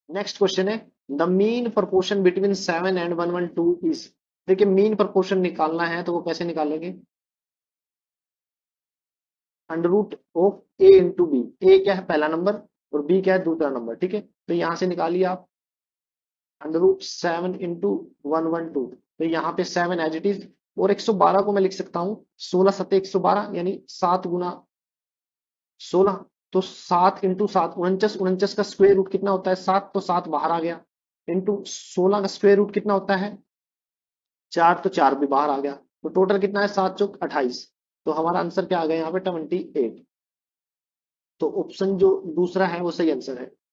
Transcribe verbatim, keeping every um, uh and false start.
Next question है the mean proportion between seven and one one two is. देखिए mean proportion निकालना है तो वो कैसे निकालेंगे, under root of A into B. A क्या है पहला नंबर और बी क्या है दूसरा नंबर, ठीक है। तो यहां से निकालिए आप under root seven into one one two. तो यहाँ पे सेवन एज इट इज, और एक सौ बारह को मैं लिख सकता हूँ सोलह सत्ते एक सौ बारह यानी सात गुना सोलह। तो सात इंटू सात उनचास, उनचास का स्क्वायर रूट कितना होता है सात, तो सात बाहर आ गया। इंटू सोलह का स्क्वायर रूट कितना होता है चार, तो चार भी बाहर आ गया। तो टोटल कितना है सात चौक अट्ठाईस। तो हमारा आंसर क्या आ गया यहाँ पे ट्वेंटी एट। तो ऑप्शन जो दूसरा है वो सही आंसर है।